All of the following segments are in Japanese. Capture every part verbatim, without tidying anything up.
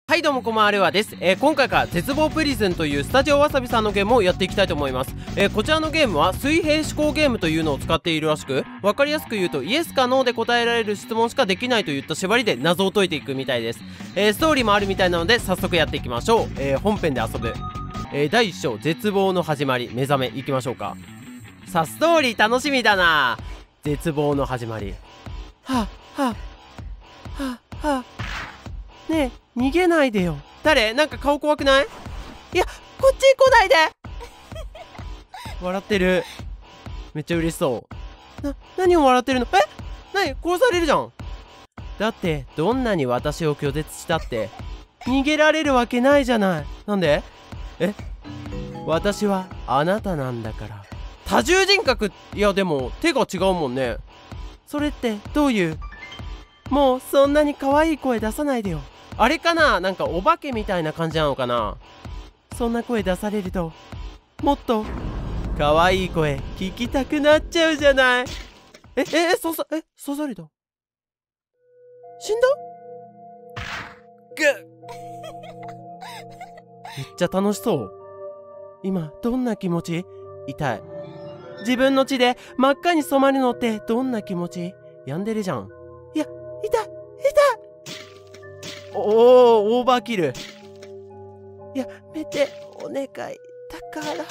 はいどうもこんばんは、レワです。えー、今回から絶望プリズンというスタジオわさびさんのゲームをやっていきたいと思います。えー、こちらのゲームは水平思考ゲームというのを使っているらしく、わかりやすく言うとイエスかノーで答えられる質問しかできないといった縛りで謎を解いていくみたいです。えー、ストーリーもあるみたいなので早速やっていきましょう。えー、本編で遊ぶ、えー、だいいっ章絶望の始まり目覚めいきましょうか。さあストーリー楽しみだな。絶望の始まり。はあはあはあはあ、ねえ逃げないでよ。誰？なんか顔怖くない？いや、こっち来ないで笑ってる。めっちゃ嬉しそう。な、何を笑ってるの？え？何？殺されるじゃん。だってどんなに私を拒絶したって逃げられるわけないじゃない。なんで？え？私はあなたなんだから。多重人格？いやでも手が違うもんね。それってどういう？もうそんなに可愛い声出さないでよ。あれかな、なんかお化けみたいな感じなのかな。そんな声出されるともっと可愛い声聞きたくなっちゃうじゃない。えええそさえ刺された。死んだ。ぐっめっちゃ楽しそう。今どんな気持ち？痛い。自分の血で真っ赤に染まるのってどんな気持ち？病んでるじゃん。いや痛い痛い。おお、オーバーキル。やめてお願いだから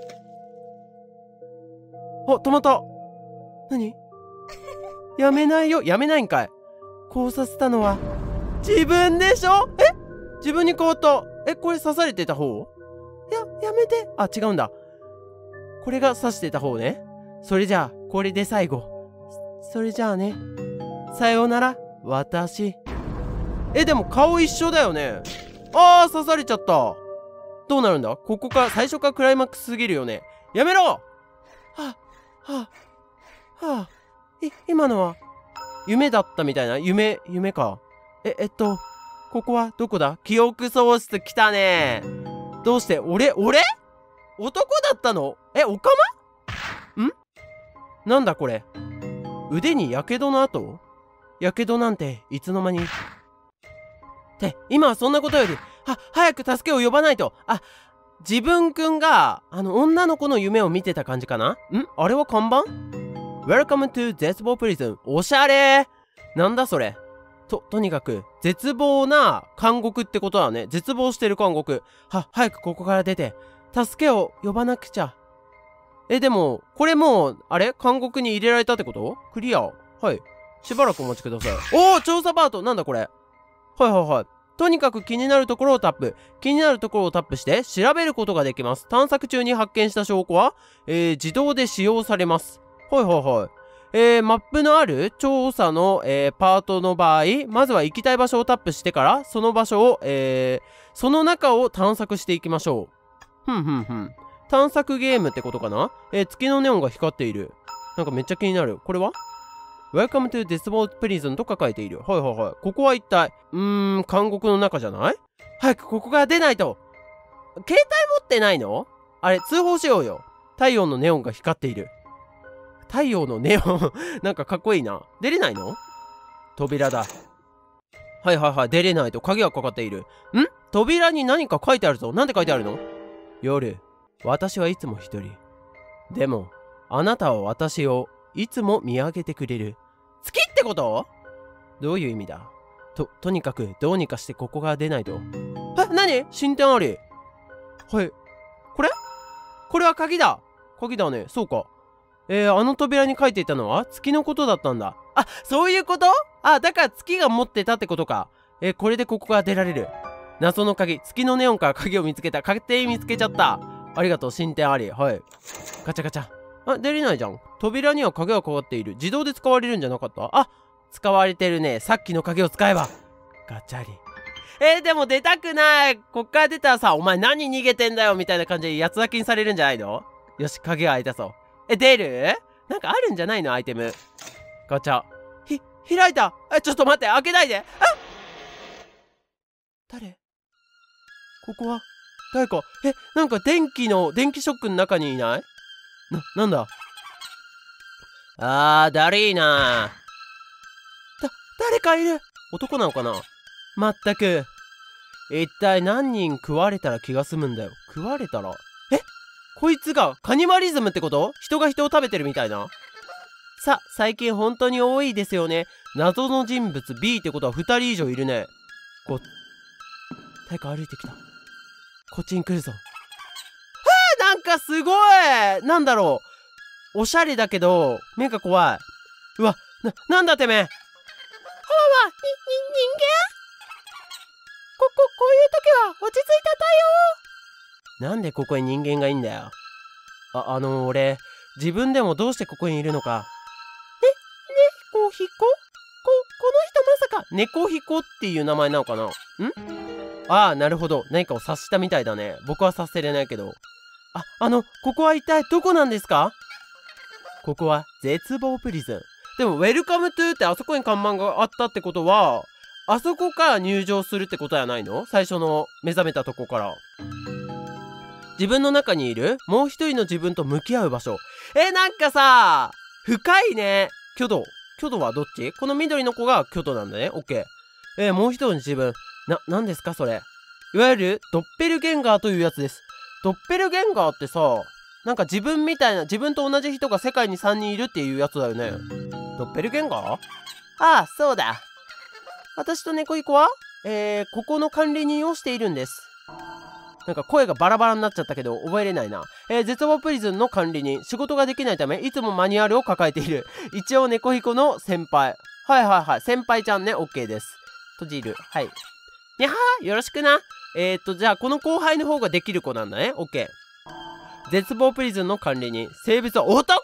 あ、止まった。何？やめないよ。やめないんかい。こうさせたのは自分でしょ。え？自分に変わった。え、これ刺されてた方？や、やめて。あ、違うんだ。これが刺してた方ね。それじゃあこれで最後。それじゃあね、さようなら私。え、でも顔一緒だよね。あー、刺されちゃった。どうなるんだ？ここから最初からクライマックスすぎるよね。やめろ。はあはあはあ。い今のは夢だったみたいな。夢夢か。ええっとここはどこだ？記憶喪失来たね。どうして俺俺男だったの？え、おかま？んなんだこれ。腕にやけどの跡？やけどなんていつの間に。って今はそんなことよりは早く助けを呼ばないと。あ、自分くんがあの女の子の夢を見てた感じかな。んあれは看板？ Welcome to 絶望プリズン。おしゃれ。なんだそれ。ととにかく絶望な監獄ってことだね。絶望してる監獄。は早くここから出て助けを呼ばなくちゃ。えでもこれもうあれ監獄に入れられたってこと？クリア。はい、しばらくお待ちください。おお、調査パート。なんだこれ。はいはいはい。とにかく気になるところをタップ。気になるところをタップして調べることができます。探索中に発見した証拠は、えー、自動で使用されます。はいはいはい。えー、マップのある調査の、えー、パートの場合、まずは行きたい場所をタップしてから、その場所を、えー、その中を探索していきましょう。ふんふんふん。探索ゲームってことかな。えー、月のネオンが光っている。なんかめっちゃ気になる。これはWelcome to 絶望プリズンと書かれている。はいはいはい。ここは一体、うーん、監獄の中じゃない？早くここから出ないと。携帯持ってないの？あれ、通報しようよ。太陽のネオンが光っている。太陽のネオンなんかかっこいいな。出れないの？扉だ。はいはいはい。出れないと鍵がかかっている。ん？扉に何か書いてあるぞ。なんで書いてあるの？夜、私はいつも一人。でも、あなたは私をいつも見上げてくれる。月ってこと？どういう意味だ？と、とにかくどうにかしてここが出ないと。え、何？進展あり。はい。これ？これは鍵だ。鍵だね。そうか。えー、あの扉に書いていたのは月のことだったんだ。あ、そういうこと？あ、だから月が持ってたってことか。えー、これでここから出られる。謎の鍵。月のネオンから鍵を見つけた。勝手に見つけちゃった。ありがとう。進展あり。はい。ガチャガチャ。あ、出れないじゃん。扉には鍵がかかっている。自動で使われるんじゃなかった？あ、使われてるね。さっきの鍵を使えば。ガチャリ。えー、でも出たくない。こっから出たらさ、お前何逃げてんだよみたいな感じで八つ咲きにされるんじゃないの？よし、鍵が開いたぞ。え、出る？なんかあるんじゃないの？アイテム。ガチャ。ひ、開いた。え、ちょっと待って。開けないで。あっ！誰？ここは誰か。え、なんか電気の、電気ショックの中にいない？な、なんだ？あー、だるいな。だ、誰かいる。男なのかな？まったく。 一体何人食われたら気が済むんだよ。食われたらえこいつがカニバリズムってこと？人が人を食べてるみたいな。さ、最近本当に多いですよね。謎の人物 ビー ってことはふたり以上いるね。こう、誰か歩いてきた。こっちに来るぞ。はあ、なんかすごい！なんだろう。おしゃれだけど、目が怖い。うわ、な、なんだてめえ。はわ、に、に、人間？こ、こ、こういう時は落ち着いた対応。なんでここに人間がいんだよ。あ、あの、俺、自分でもどうしてここにいるのか。え、猫ひこ？こ、この人まさか、猫ひこっていう名前なのかな？ん？ああ、なるほど。何かを察したみたいだね。僕は察せれないけど。あ、あの、ここは一体どこなんですか？ここは絶望プリズン。でも、ウェルカムトゥーってあそこに看板があったってことは、あそこから入場するってことやないの？最初の目覚めたとこから。自分の中にいるもう一人の自分と向き合う場所。え、なんかさ、深いね。挙動。挙動はどっち？この緑の子が挙動なんだね。オッケー。えー、もう一人の自分。な、なんですかそれ。いわゆるドッペルゲンガーというやつです。ドッペルゲンガーってさ、なんか自分みたいな、自分と同じ人が世界にさんにんいるっていうやつだよね。ドッペルゲンガー？ああ、そうだ。私と猫猫は、えー、ここの管理人をしているんです。なんか声がバラバラになっちゃったけど覚えれないな。えー、絶望プリズンの管理人。仕事ができないためいつもマニュアルを抱えている。一応猫彦の先輩。はいはいはい。先輩ちゃんね。OK です。閉じる。はい。にゃはーよろしくな。えーっと、じゃあこの後輩の方ができる子なんだね。OK。絶望プリズンの管理人。性別は男？男だ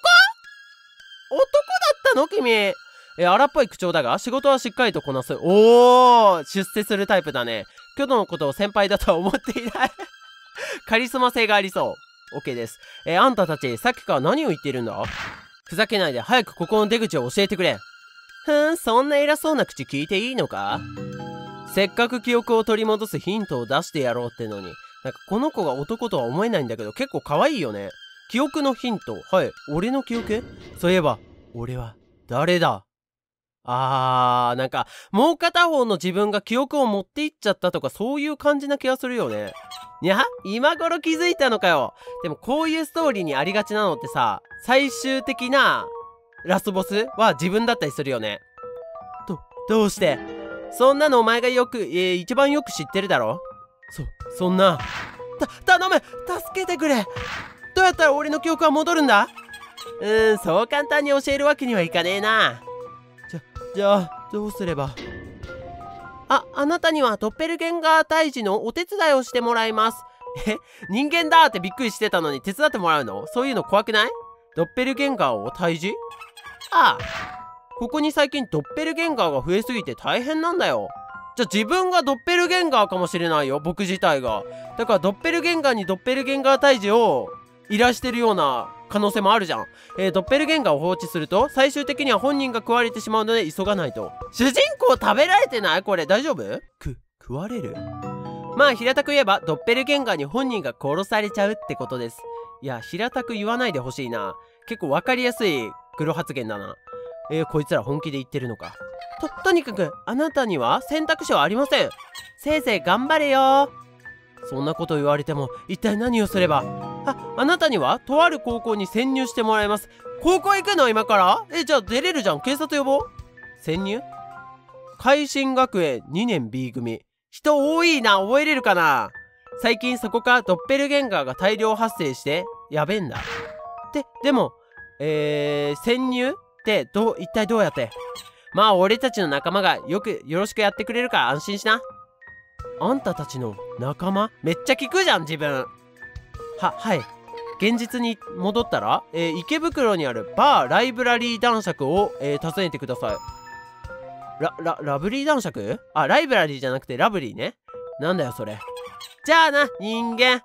ったの君。えー、荒っぽい口調だが仕事はしっかりとこなす。おー、出世するタイプだね。挙動のことを先輩だとは思っていないカリスマ性がありそう。 OK です。えー、あんたたちさっきから何を言っているんだ？ふざけないで早くここの出口を教えてくれ。ふーん、そんな偉そうな口聞いていいのか？せっかく記憶を取り戻すヒントを出してやろうってのに、なんかこの子が男とは思えないんだけど結構可愛いよね。記憶のヒント。はい、俺の記憶？そういえば俺は誰だ？あー、なんかもう片方の自分が記憶を持っていっちゃったとかそういう感じな気がするよね。にゃ、今頃気づいたのかよ。でもこういうストーリーにありがちなのってさ、最終的なラストボスは自分だったりするよね。ど、どうして？そんなのお前がよく、えー、一番よく知ってるだろ。そ、そんな。た、頼む！助けてくれ！どうやったら俺の記憶は戻るんだ？うーん、そう簡単に教えるわけにはいかねえな。じゃ、じゃあ、どうすれば。あ、あなたにはドッペルゲンガー退治のお手伝いをしてもらいます。え、人間だってびっくりしてたのに手伝ってもらうの？そういうの怖くない？ドッペルゲンガーを退治？ああ。ここに最近ドッペルゲンガーが増えすぎて大変なんだよ。じゃあ自分がドッペルゲンガーかもしれないよ、僕自体が。だからドッペルゲンガーにドッペルゲンガー退治を依頼してるような可能性もあるじゃん。えー、ドッペルゲンガーを放置すると最終的には本人が食われてしまうので急がないと。主人公食べられてない？これ大丈夫？く、食われる？まあ平たく言えばドッペルゲンガーに本人が殺されちゃうってことです。いや、平たく言わないでほしいな。結構わかりやすい黒発言だな。えー、こいつら本気で言ってるのか。と、とにかくあなたには選択肢はありません。せいぜい頑張れよ。そんなこと言われても一体何をすれば。あ、あなたにはとある高校に潜入してもらいます。高校行くの今から？え、じゃあ出れるじゃん。警察呼ぼう。潜入？海進学園にねん B 組。人多いな。覚えれるかな？最近そこからドッペルゲンガーが大量発生してやべえんだ。で、でも、えー、潜入ってどう、一体どうやって？まあ俺たちの仲間がよくよろしくやってくれるから安心しな。あんたたちの仲間？めっちゃ聞くじゃん自分。は、はい。現実に戻ったら、えー、池袋にあるバーライブラリー男爵を、えー、訪ねてください。ラ、ラ、ラブリー男爵？あ、ライブラリーじゃなくてラブリーね。なんだよそれ。じゃあな、人間。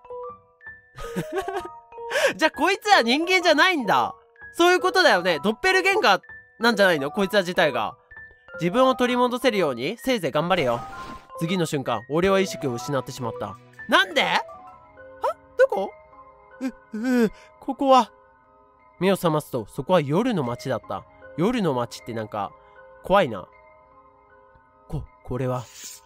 じゃあこいつは人間じゃないんだ。そういうことだよね。ドッペルゲンガーなんじゃないの？こいつら自体が。自分を取り戻せるようにせいぜい頑張れよ。次の瞬間、俺は意識を失ってしまった。なんで？あ、どこ？う、う、ここは。目を覚ますと、そこは夜の街だった。夜の街ってなんか、怖いな。こ、これは。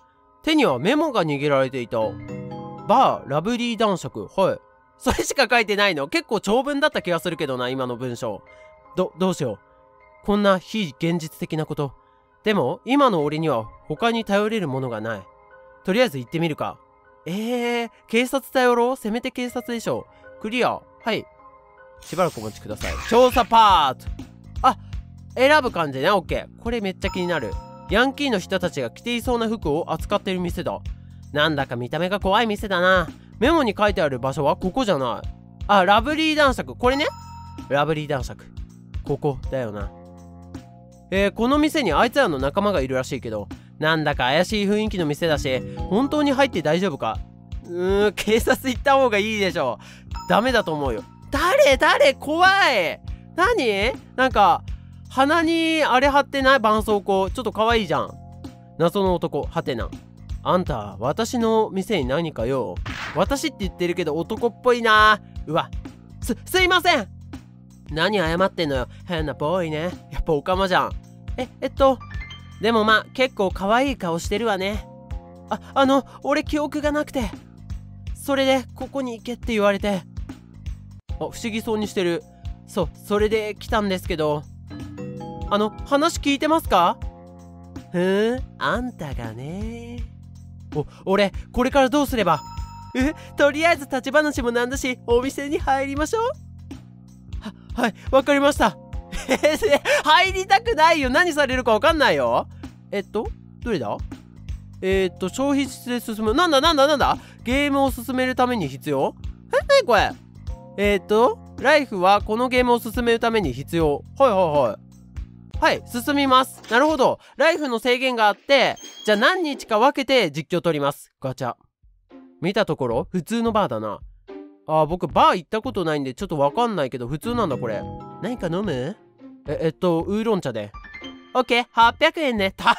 手にはメモが握られていた。バーラブリー男爵。はい。それしか書いてないの？結構長文だった気がするけどな、今の文章。ど、どうしよう。こんな非現実的なこと。でも、今の俺には他に頼れるものがない。とりあえず行ってみるか。えー、警察頼ろう？せめて警察でしょ。クリア。はい。しばらくお待ちください。調査パート。あ、選ぶ感じね。オッケー。これめっちゃ気になる。ヤンキーの人たちが着ていそうな服を扱ってる店だ。なんだか見た目が怖い店だな。メモに書いてある場所はここじゃない。あ、ラブリー男爵。これね。ラブリー男爵。ここだよな。えー、この店にあいつらの仲間がいるらしいけど、なんだか怪しい雰囲気の店だし、本当に入って大丈夫か？うーん、警察行った方がいいでしょ。ダメだと思うよ。誰誰怖い。何？なんか鼻にあれ貼ってない？絆創膏。ちょっと可愛いじゃん。謎の男はてな。あんた私の店に何かよ。私って言ってるけど男っぽいな。うわ、すすいません。何謝ってんのよ。変なボーイね。やっぱオカマじゃん。ええっとでもまあ結構可愛い顔してるわね。ああの俺記憶がなくて、それでここに行けって言われて。あ、不思議そうにしてる。そうそれで来たんですけど、あの話聞いてますか？ふーん、あんたがね。お俺これからどうすれば？えとりあえず立ち話もなんだしお店に入りましょう。ははい、わかりました。入りたくないよ。何されるかわかんないよ。えっとどれだ？えー、っと消費室で進む。なんだなんだなんだ。ゲームを進めるために必要？えなにこれ。えー、っとライフはこのゲームを進めるために必要。はいはいはいはい、進みます。なるほど。ライフの制限があって、じゃあ何日か分けて実況取ります。ガチャ。見たところ普通のバーだな。あー、僕バー行ったことないんでちょっとわかんないけど普通なんだこれ。何か飲む？え、えっと、ウーロン茶で。オッケー、はっぴゃくえんね。高っ。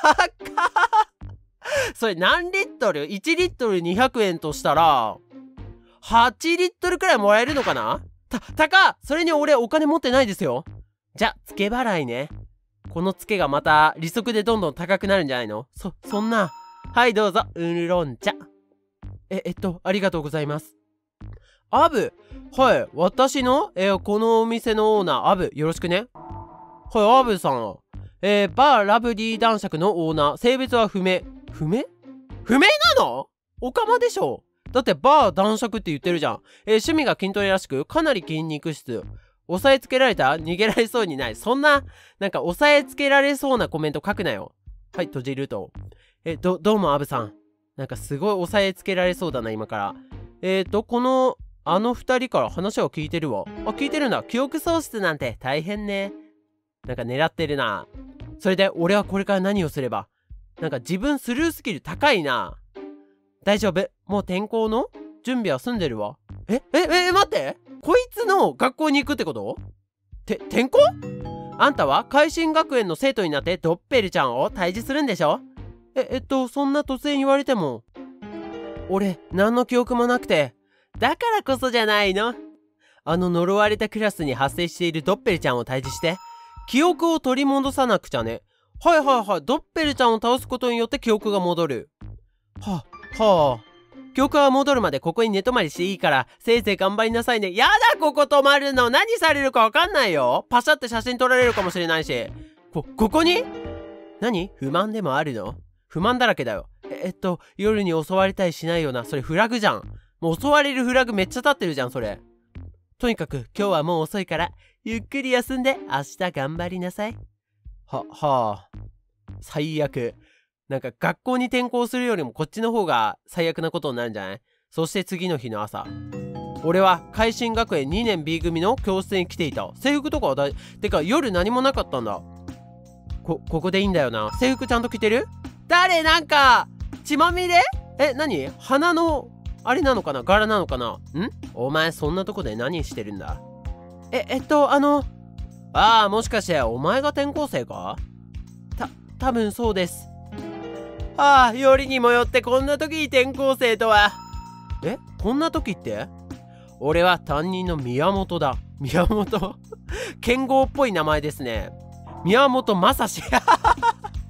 それ何リットル？ いち リットルにひゃくえんとしたら、はちリットルくらいもらえるのかな？た、高っ！それに俺お金持ってないですよ。じゃ、付け払いね。この付けがまた利息でどんどん高くなるんじゃないの？そ、そんな。はい、どうぞ、ウーロン茶。え、えっと、ありがとうございます。アブ。はい、私の、えー、このお店のオーナー、アブ、よろしくね。はい、アブさん。えー、バーラブリー男爵のオーナー、性別は不明。不明？不明なの？オカマでしょ。だってバー男爵って言ってるじゃん。えー、趣味が筋トレらしく、かなり筋肉質。押さえつけられた？逃げられそうにない。そんな、なんか押さえつけられそうなコメント書くなよ。はい、閉じると。え、ど、どうもアブさん。なんかすごい押さえつけられそうだな、今から。えーと、この、あの二人から話を聞いてるわ。あ、聞いてるんだ。記憶喪失なんて大変ね。なんか狙ってるな。それで俺はこれから何をすれば？なんか自分スルースキル高いな。大丈夫。もう転校の準備は済んでるわ。えええ待って。こいつの学校に行くってこと？て、転校？あんたは海進学園の生徒になってドッペルちゃんを退治するんでしょ？え、えっと、そんな突然言われても。俺、何の記憶もなくて。だからこそじゃないの。あの呪われたクラスに発生しているドッペルちゃんを退治して、記憶を取り戻さなくちゃね。はいはいはい。ドッペルちゃんを倒すことによって記憶が戻る。はあ、はあ。記憶が戻るまでここに寝泊まりしていいから、せいぜい頑張りなさいね。やだ、ここ泊まるの。何されるかわかんないよ。パシャって写真撮られるかもしれないし。こ、ここに？何？不満でもあるの？不満だらけだよ。え、えっと、夜に襲われたりしないよな。それフラグじゃん。もう襲われるフラグめっちゃ立ってるじゃん、それ。とにかく今日はもう遅いから、ゆっくり休んで明日頑張りなさい。は、はあ。最悪。なんか学校に転校するよりもこっちの方が最悪なことになるんじゃない？そして次の日の朝。俺は海進学園にねん B 組の教室に来ていた。制服とかはだい、てか夜何もなかったんだ。こ、ここでいいんだよな。制服ちゃんと着てる？誰？なんか、血まみれ？え、何？花の、あれなのかな？柄なのかな？ん？お前そんなとこで何してるんだ？え、えっと、あの、ああ、もしかしてお前が転校生か？た、多分そうです。ああ、よりにもよってこんな時に転校生とは。え、こんな時って？俺は担任の宮本だ。宮本剣豪っぽい名前ですね。宮本正史。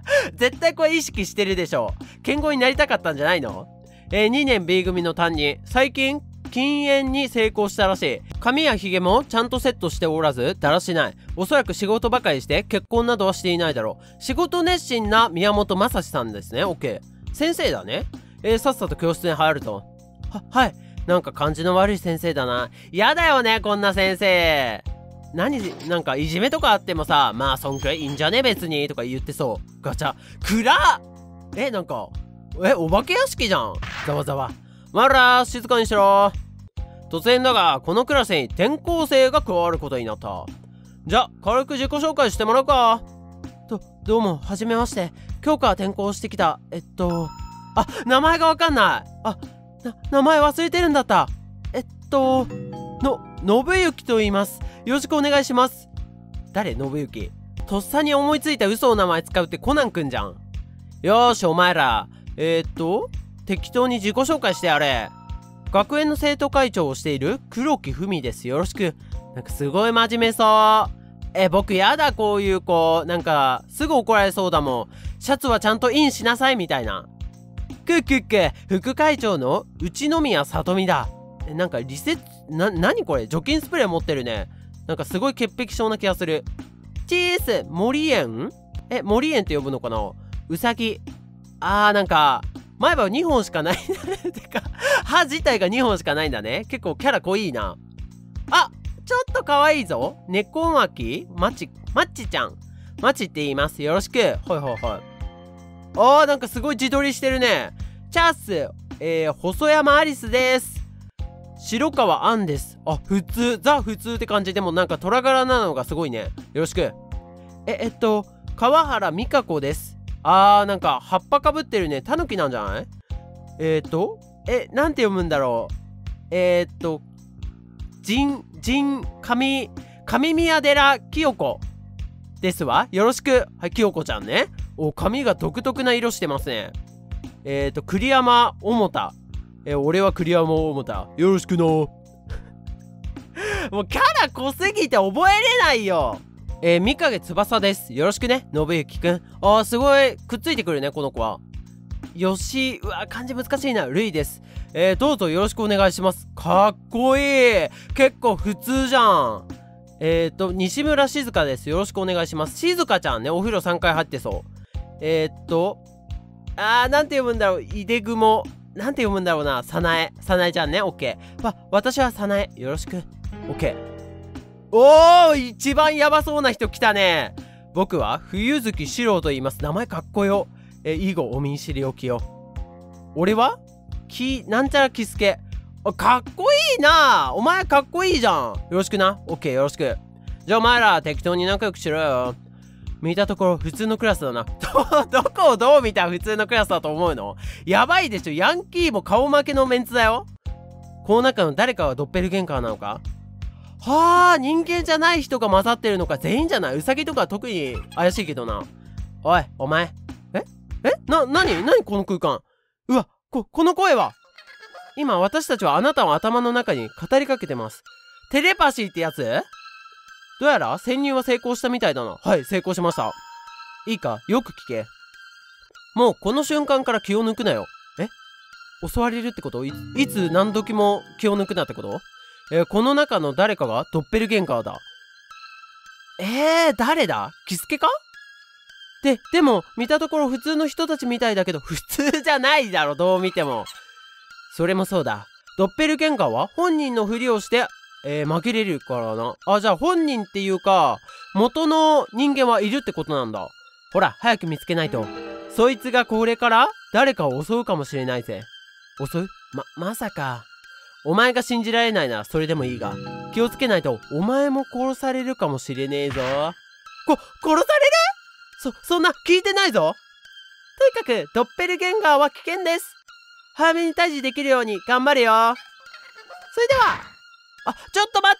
絶対これ意識してるでしょ。剣豪になりたかったんじゃないの？えー、にねん B 組の担任、最近禁煙に成功したらしい。髪やひげもちゃんとセットしておらずだらしない。おそらく仕事ばかりして結婚などはしていないだろう。仕事熱心な宮本正史さんですね。 OK。 先生だね。えー、さっさと教室に入ると。ははい。なんか感じの悪い先生だな。やだよねこんな先生。何なんかいじめとかあってもさ、まあそんくらいいいんじゃね別にとか言ってそう。ガチャ暗っ。えなんかえお化け屋敷じゃん。ざわざわ。まら静かにしろ。突然だがこのクラスに転校生が加わることになった。じゃ軽く自己紹介してもらうか。とどうもはじめまして。今日から転校してきたえっとあ名前がわかんない。あな名前忘れてるんだった。えっとの信行と言います。よろしくお願いします。誰信行。とっさに思いついた嘘の名前使うってコナンくんじゃん。よーしお前らえー、っと適当に自己紹介してやれ。学園の生徒会長をしている黒木文です。よろしく。なんかすごい真面目そう。え僕やだこういう子。なんかすぐ怒られそうだもん。シャツはちゃんとインしなさいみたいな。クックック副会長の内宮里美だ。えなんかリセットな何これ除菌スプレー持ってるね。なんかすごい潔癖症な気がする。チース森園え森園って呼ぶのかな。うさぎ。あーなんか前歯はにほんしかないてか歯自体がにほんしかないんだね。結構キャラ濃いな。あちょっと可愛いぞ。猫巻マッチマッチちゃん。マッチって言います。よろしく。ほいほいほい。あーなんかすごい自撮りしてるね。チャースえー、細山アリスです。白川杏です。あ普通ザ普通って感じ。でもなんか虎柄なのがすごいね。よろしく。ええっと川原美香子です。あーなんか葉っぱかぶってるね。タヌキなんじゃない。えー、っとえなんて読むんだろう。えー、っと神神神神宮寺清子ですわ。よろしく。はい清子ちゃんね。お髪が独特な色してますね。えー、っと栗山桃太。え俺は栗山桃太。よろしくのもうキャラ濃すぎて覚えれないよ。えー、三影翼です。よろしくね、信行くん。あー、すごい、くっついてくるね、この子は。よし、うわ、漢字難しいな。るいです。えー、どうぞよろしくお願いします。かっこいい。結構普通じゃん。えーと、西村静香です。よろしくお願いします。静香ちゃんね、お風呂さんかい入ってそう。えーっと、あー、なんて読むんだろう。いでぐも。なんて読むんだろうな。さなえ。さなえちゃんね、オッケー。わ、私はさなえ。よろしく。オッケー。おー一番ヤバそうな人来たね。僕は冬月四郎と言います。名前かっこよ。え以後お見知りおきよ。俺はきなんちゃらキスケ。あかっこいいな。お前かっこいいじゃん。よろしくな。オッケーよろしく。じゃあお前ら適当に仲良くしろよ。見たところ普通のクラスだな。どこをどう見たら普通のクラスだと思うの。やばいでしょ。ヤンキーも顔負けのメンツだよ。この中の誰かはドッペルゲンカーなのか。はあ人間じゃない人が混ざってるのか。全員じゃない。ウサギとか特に怪しいけどな。おいお前ええな何何この空間。うわここの声は。今私たちはあなたの頭の中に語りかけてます。テレパシーってやつ。どうやら潜入は成功したみたいだな。はい成功しました。いいかよく聞け。もうこの瞬間から気を抜くなよ。え襲われるってこと。 い, いつ何時も気を抜くなってこと。えー、この中の誰かがドッペルゲンカーだ。えー、誰だ。キスケか。で、でも見たところ普通の人たちみたいだけど普通じゃないだろどう見ても。それもそうだ。ドッペルゲンカーは本人のふりをして、えー、紛れるからな。あ、じゃあ本人っていうか元の人間はいるってことなんだ。ほら早く見つけないと。そいつがこれから誰かを襲うかもしれないぜ。襲う？ま、まさか。お前が信じられないならそれでもいいが気をつけないとお前も殺されるかもしれねえぞ。こ、殺される？そ、そんな聞いてないぞ。とにかくドッペルゲンガーは危険です。早めに退治できるように頑張れよ。それでは。あ、ちょっと待って。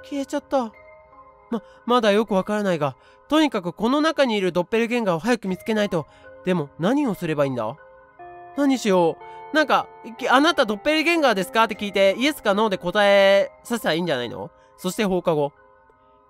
消えちゃった。ま、まだよくわからないがとにかくこの中にいるドッペルゲンガーを早く見つけないと。でも何をすればいいんだ。何しよう。なんかあなたドッペルゲンガーですかって聞いてイエスかノーで答えさせたらいいんじゃないの。そして放課後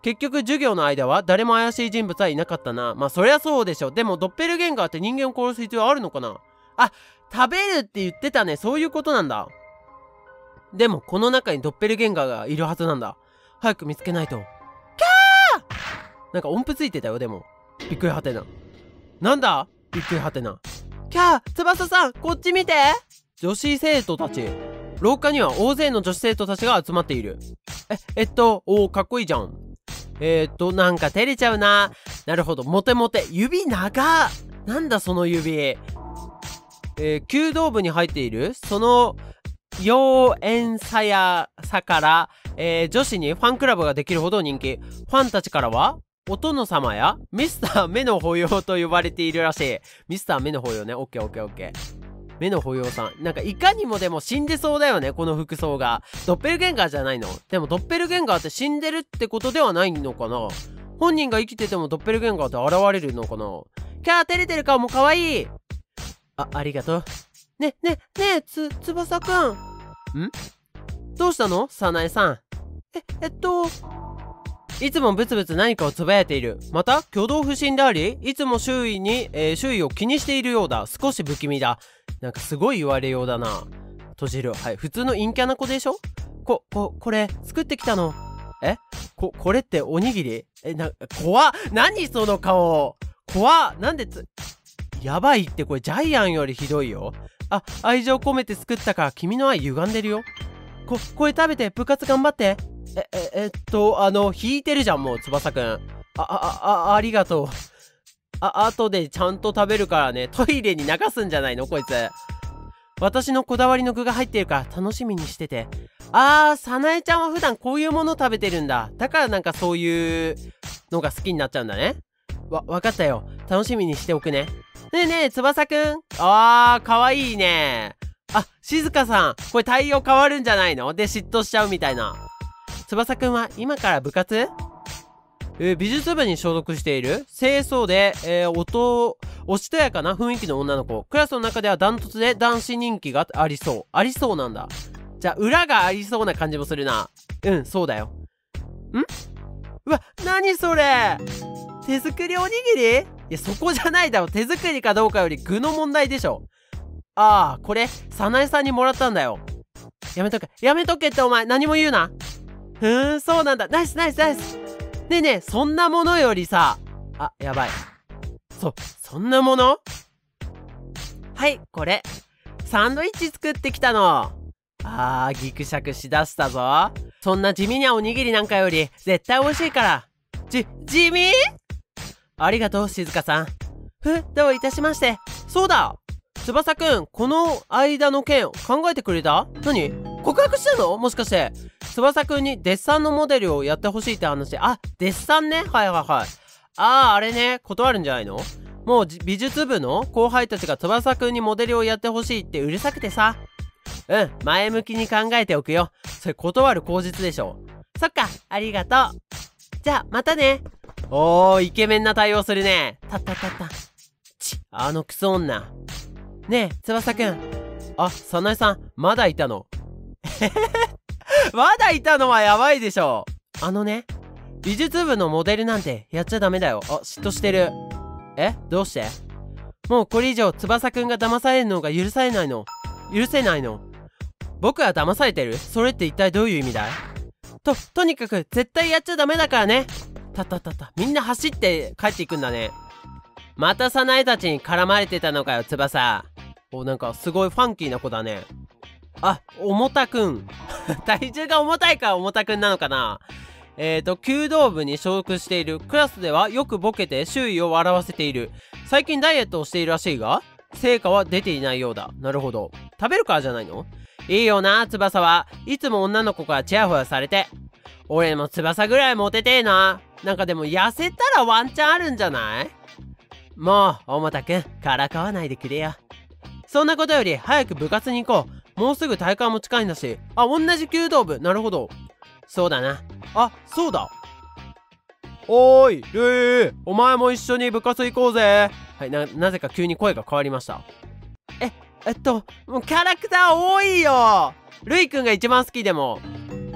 結局授業の間は誰も怪しい人物はいなかったな。まあそりゃそうでしょ。でもドッペルゲンガーって人間を殺す必要あるのかな。あ、食べるって言ってたね。そういうことなんだ。でもこの中にドッペルゲンガーがいるはずなんだ。早く見つけないと。キャー！なんか音符ついてたよ。でもびっくりはてな。なんだびっくりはてな。キャー！翼さんこっち見て。女子生徒たち。廊下には大勢の女子生徒たちが集まっている。え、えっと、おー、かっこいいじゃん。えー、っと、なんか照れちゃうな。なるほど、モテモテ。指長っ。なんだその指。えー、弓道部に入っている、その、妖艶さやさから、えー、女子にファンクラブができるほど人気。ファンたちからは、お殿様やミスター目の保養と呼ばれているらしい。ミスター目の保養ね。オッケーオッケーオッケー。目の保養さん。なんかいかにもでも死んでそうだよね、この服装が。ドッペルゲンガーじゃないの？でもドッペルゲンガーって死んでるってことではないのかな。本人が生きててもドッペルゲンガーって現れるのかな。キャー、照れてる顔も可愛い。あ、ありがとう。ね、ね、ねえ、つ、翼くん。ん？どうしたの？サナエさん。え、えっと、いつもブツブツ何かをつぶやいている。また挙動不審であり、いつも周囲に、えー、周囲を気にしているようだ。少し不気味だ。なんかすごい言われようだな。閉じる。はい、普通の陰キャな子でしょ。こ、こ、これ作ってきたの。え、こ、これっておにぎり？え、な、怖っ。何その顔。怖っ。なんでつ、やばいって。これジャイアンよりひどいよ。あ、愛情込めて作ったから君の愛歪んでるよ。こ、これ食べて部活頑張って。え、え、えっと、あの、引いてるじゃん、もう、翼くん。あ、あ、あ、ありがとう。あ、後でちゃんと食べるからね。トイレに流すんじゃないのこいつ。私のこだわりの具が入ってるから楽しみにしてて。あー、さなえちゃんは普段こういうもの食べてるんだ。だからなんかそういうのが好きになっちゃうんだね。わ、わかったよ。楽しみにしておくね。ねえねえ、翼くん。あー、かわいいね。あ、静香さん。これ対応変わるんじゃないの？で、嫉妬しちゃうみたいな。翼くんは今から部活？えー、美術部に所属している清楚で、えー、音、おしとやかな雰囲気の女の子。クラスの中ではダントツで男子人気がありそう。ありそうなんだ。じゃあ、裏がありそうな感じもするな。うん、そうだよ。ん？うわ、なにそれ？手作りおにぎり？いや、そこじゃないだろ。手作りかどうかより具の問題でしょ。ああ、これ、早苗さんにもらったんだよ。やめとけ。やめとけってお前、何も言うな。ふーん、そうなんだ。ナイスナイスナイス。ねえねえ、そんなものよりさ、あ、やばい。そ、そんなもの？はい、これ。サンドイッチ作ってきたの。あー、ギクシャクしだしたぞ。そんな地味なおにぎりなんかより、絶対美味しいから。じ、地味？ありがとう、静香さん。ふ、どういたしまして。そうだ！翼くん、この間の件、考えてくれた？何？告白したの？もしかして。翼くんにデッサンのモデルをやってほしいって話。あ、デッサンね。はいはいはい。あー、あれね。断るんじゃないの？もう美術部の後輩たちが翼くんにモデルをやってほしいってうるさくてさ。うん、前向きに考えておくよ。それ断る口実でしょ。そっか、ありがとう。じゃあ、またね。おー、イケメンな対応するね。たったったった。ち、あのクソ女。ねえ、翼くん。あ、早苗さん、まだいたの？まだいたのはやばいでしょ。あのね、美術部のモデルなんてやっちゃダメだよ。あ、嫉妬してる。え、どうして？もうこれ以上翼くんが騙されるのが許されないの。許せないの。僕は騙されてる？それって一体どういう意味だい？と、とにかく絶対やっちゃダメだからね。たったったった。みんな走って帰っていくんだね。また早苗たちに絡まれてたのかよ、翼。お、なんかすごいファンキーな子だね。あ、重たくん。体重が重たいから重たくんなのかな。えーと、弓道部に所属している。クラスではよくボケて周囲を笑わせている。最近ダイエットをしているらしいが、成果は出ていないようだ。なるほど。食べるからじゃないの？いいよな、翼は。いつも女の子からチヤホヤされて。俺も翼ぐらいモテてえな。なんかでも痩せたらワンチャンあるんじゃない？もう、重たくん、からかわないでくれよ。そんなことより早く部活に行こう。もうすぐ大会も近いんだし。あ、同じ弓道部。なるほど。そうだな。あ、そうだ。おーい、ルイ、お前も一緒に部活行こうぜ。はい、な、なぜか急に声が変わりました。え、えっと、もうキャラクター多いよ。ルイくんが一番好きでも。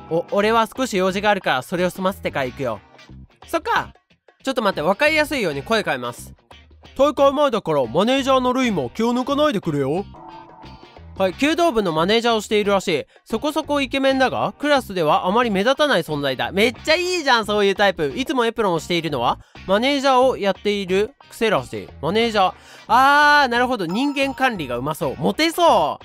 お、俺は少し用事があるからそれを済ませてから行くよ。そっか。ちょっと待って、分かりやすいように声変えます。大会前だからマネージャーのルイも気を抜かないでくれよ。はい、弓道部のマネージャーをしているらしい。そこそこイケメンだが、クラスではあまり目立たない存在だ。めっちゃいいじゃん、そういうタイプ。いつもエプロンをしているのは、マネージャーをやっている癖らしい。マネージャー。あー、なるほど。人間管理がうまそう。モテそう。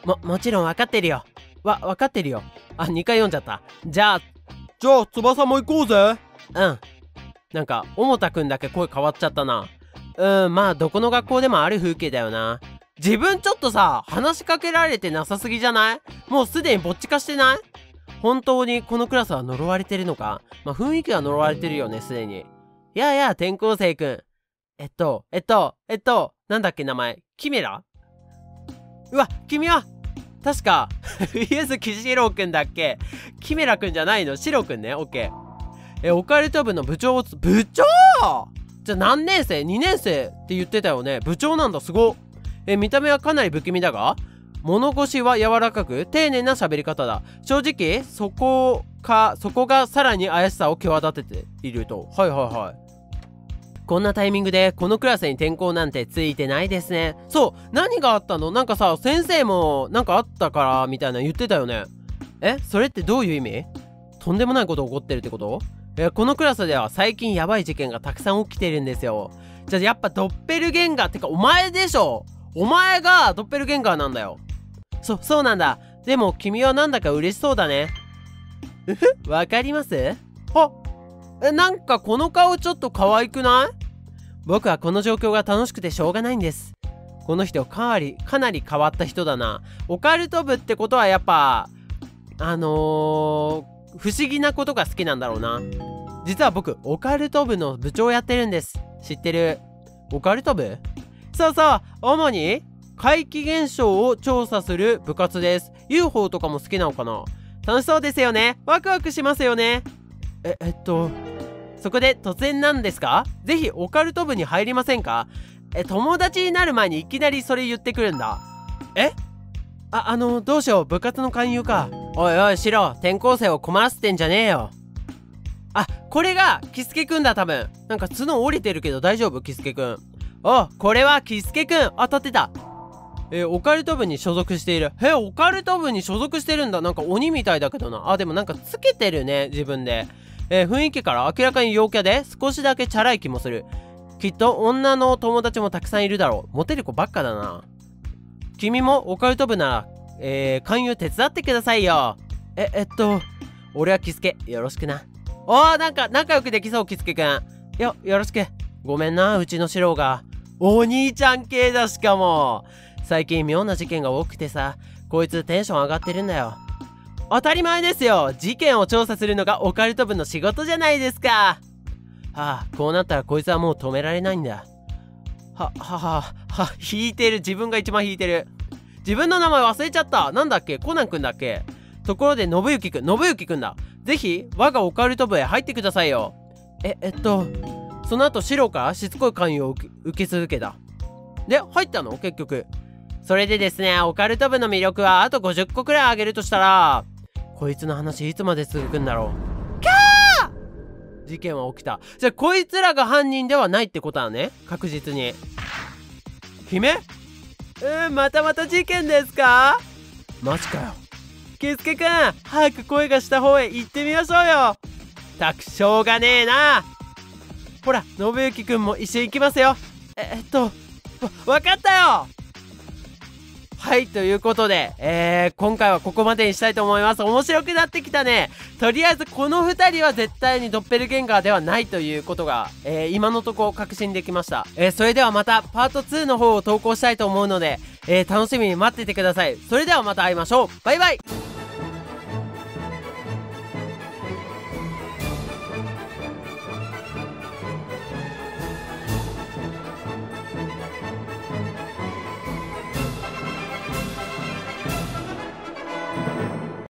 も、もちろん分かってるよ。わ、分かってるよ。あ、にかい読んじゃった。じゃあ、じゃあ、翼も行こうぜ。うん。なんか、桃田くんだけ声変わっちゃったな。うん、まあ、どこの学校でもある風景だよな。自分ちょっとさ、話しかけられてなさすぎじゃない？もうすでにぼっち化してない？本当にこのクラスは呪われてるのか？まあ、雰囲気は呪われてるよね、すでに。いやいや、転校生くん。えっと、えっと、えっと、なんだっけ名前。キメラ？うわ、君は、確か、イエス・キシロウくんだっけ？キメラくんじゃないの？シロくんね、オッケー。え、オカルト部の部長をつ、部長！じゃあ何年生？ に 年生って言ってたよね。部長なんだ、すごっ。え、見た目はかなり不気味だが、物腰は柔らかく丁寧な喋り方だ。正直そこかそこがさらに怪しさを際立てていると。はいはいはい。こんなタイミングでこのクラスに転校なんてついてないですね。そう、何があったの？なんかさ、先生もなんかあったからみたいな言ってたよね。え、それってどういう意味？とんでもないこと起こってるってこと？え、このクラスでは最近やばい事件がたくさん起きてるんですよ。じゃあやっぱドッペルゲンガーってかお前でしょ。お前がドッペルゲンガーなんだよ。そ、そうなんだ。でも君はなんだか嬉しそうだね。うふ、わかります？あ、え、なんかこの顔ちょっと可愛くない？僕はこの状況が楽しくてしょうがないんです。この人かなり、かなり変わった人だな。オカルト部ってことはやっぱ、あのー、不思議なことが好きなんだろうな。実は僕、オカルト部の部長やってるんです。知ってる？オカルト部？そうそう、主に怪奇現象を調査する部活です。 ユーフォー とかも好きなのかな？楽しそうですよね。ワクワクしますよね。え、えっとそこで突然なんですが、ぜひオカルト部に入りませんか？え、友達になる前にいきなりそれ言ってくるんだ。え？あ、あのどうしよう、部活の勧誘か。おいおいシロ、転校生を困らせてんじゃねえよ。あ、これがキスケくんだ。多分なんか角降りてるけど大丈夫？キスケくん。お、これはキスケくん。当たってた。えー、オカルト部に所属している。え、オカルト部に所属してるんだ。なんか鬼みたいだけどな。あ、でもなんかつけてるね、自分で。えー、雰囲気から明らかに陽キャで少しだけチャラい気もする。きっと女の友達もたくさんいるだろう。モテる子ばっかだな。君もオカルト部なら、えー、勧誘手伝ってくださいよ。え、えっと、俺はキスケ。よろしくな。おー、なんか仲良くできそう、キスケくん。よ、よろしく。ごめんな、うちのシロが。お兄ちゃん系だ、しかも。最近妙な事件が多くてさ、こいつテンション上がってるんだよ。当たり前ですよ。事件を調査するのがオカルト部の仕事じゃないですか。はあ、こうなったらこいつはもう止められないんだ。は、はは、は、引いてる。自分が一番引いてる。自分の名前忘れちゃった。なんだっけ？コナンくんだっけ？ところで、信行くん、信行くんだ。ぜひ、我がオカルト部へ入ってくださいよ。え、えっと、その後、シロからしつこい勧誘を受け、受け続けた。で、入ったの？結局。それでですね、オカルト部の魅力はあとごじゅっこくらいあげるとしたら、こいつの話いつまで続くんだろう。キャー！事件は起きた。じゃあこいつらが犯人ではないってことだね。確実に。姫？うん、またまた事件ですか？マジかよ。キスケくん、早く声がした方へ行ってみましょうよ。たくしょうがねえな。ほら、信行くんも一緒に行きますよ。え、えっと、わ、わかったよ。はい、ということで、えー、今回はここまでにしたいと思います。面白くなってきたね。とりあえずこのふたりは絶対にドッペルゲンガーではないということが、えー、今のところ確信できました。えー、それではまたパートツーの方を投稿したいと思うので、えー、楽しみに待っててください。それではまた会いましょう。バイバイ。